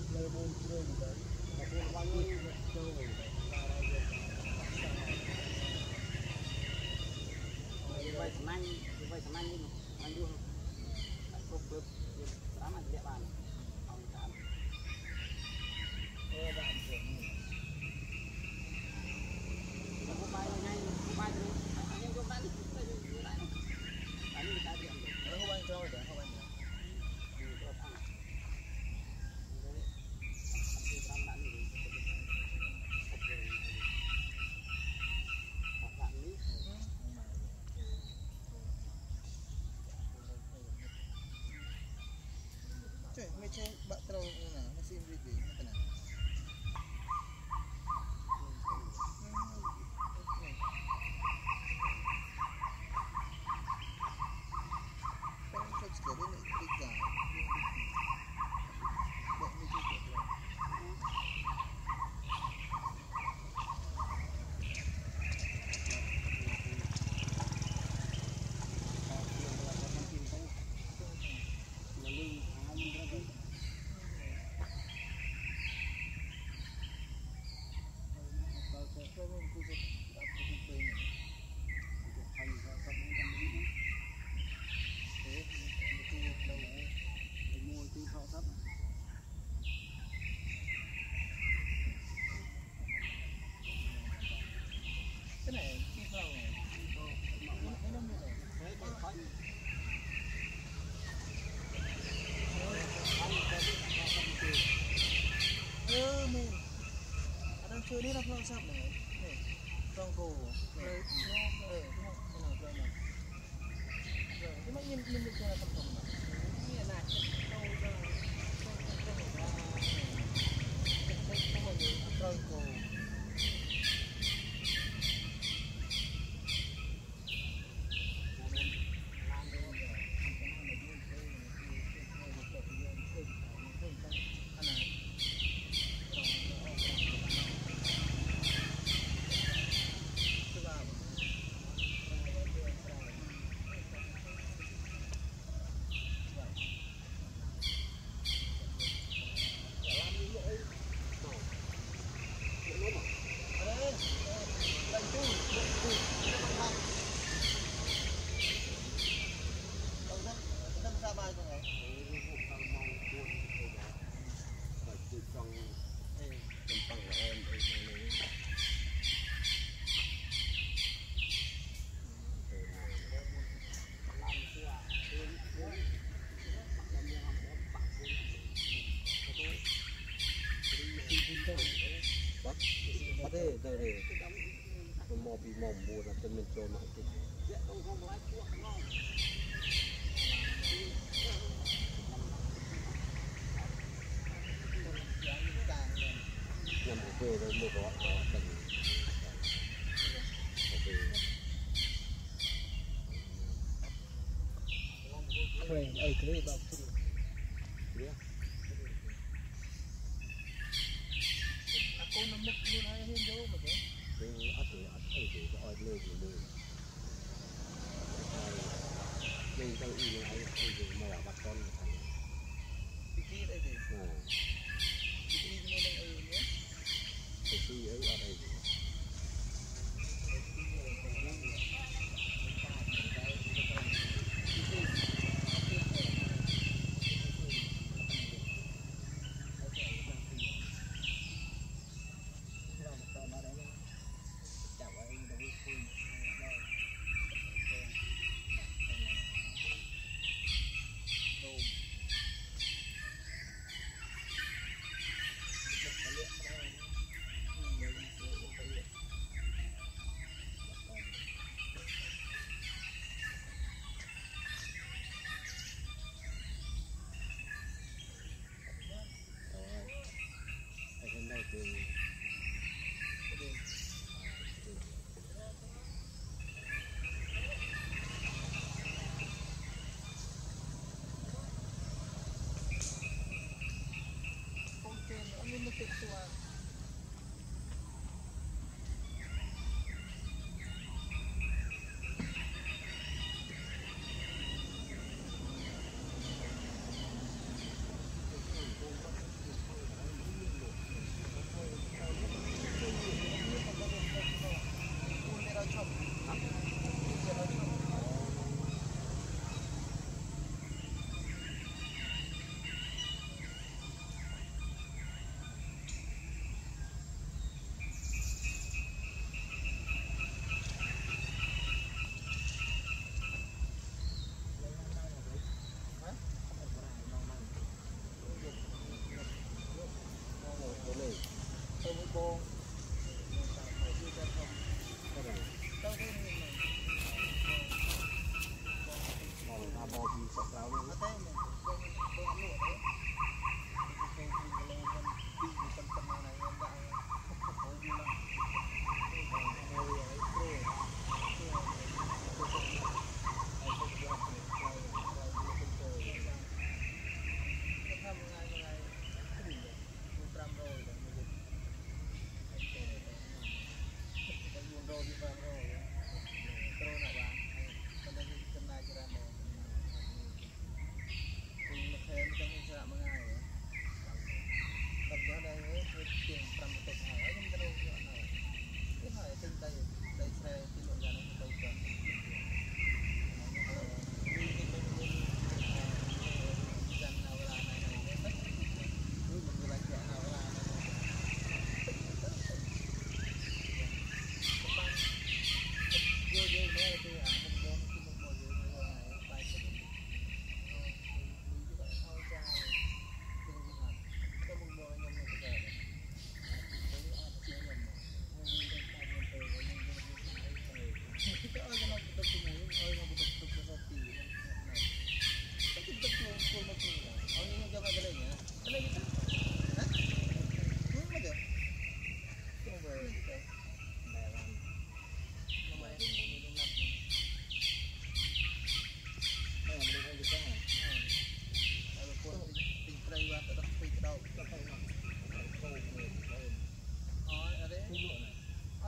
Macam bak terlalu mana masih breathing tenang. Kalau sekali ni tiga. Buat ni juga. Ini lah pulang sap nih, pulang ko, cuma ini cara tempat mana? Ini enak, pulang ko. Đây mò bị mỏng buồn là chân mình trôi mãi thì nhằm về rồi một đó cần khỏe ấy cái bao cô nó mất luôn hay hơn đâu mà thế thì ắt thì oi lên rồi mình tao y này thì mà là bắt con Vicki đây thì Vicki nó đang ở nhé Vicki ấy ở đây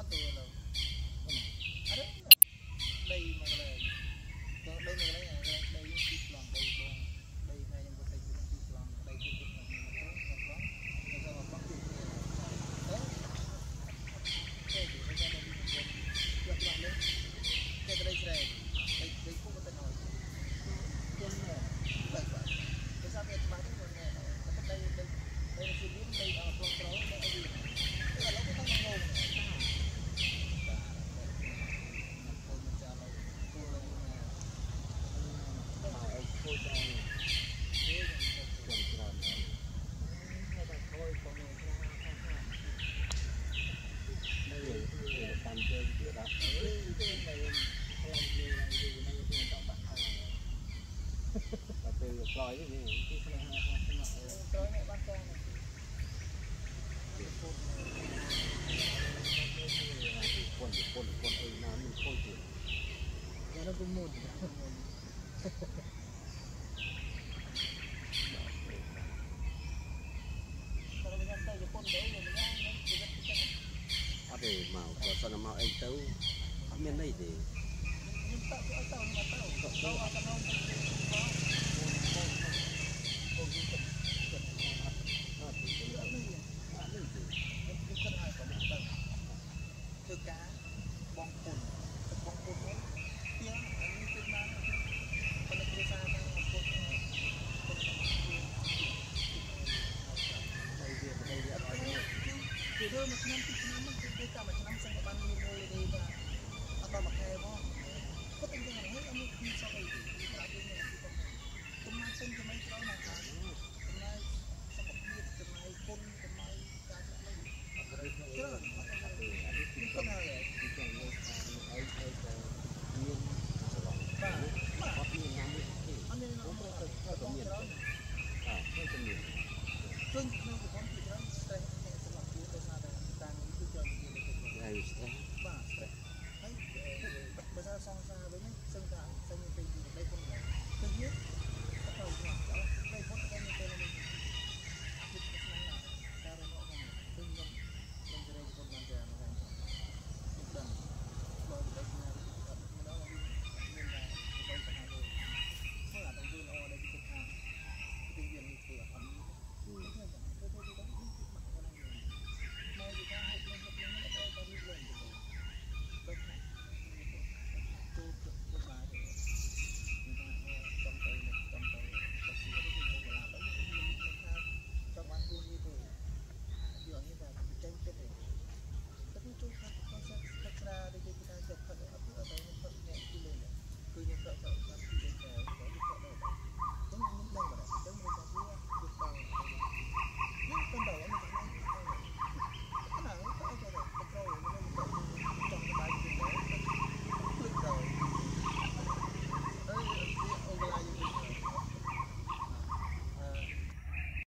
Rồi cái gì con ơi nó mình khôi chuyện nó cũng một để màu của sao màu anh tấu ở bên đây thì